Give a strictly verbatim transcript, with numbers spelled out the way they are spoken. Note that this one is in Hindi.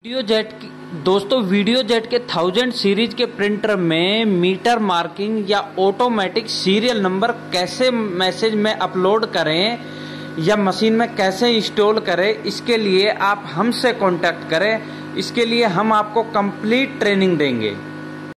वीडियो जेट की दोस्तों वीडियो जेट के थाउजेंड सीरीज के प्रिंटर में मीटर मार्किंग या ऑटोमेटिक सीरियल नंबर कैसे मैसेज में अपलोड करें या मशीन में कैसे इंस्टॉल करें, इसके लिए आप हमसे कांटेक्ट करें। इसके लिए हम आपको कंप्लीट ट्रेनिंग देंगे।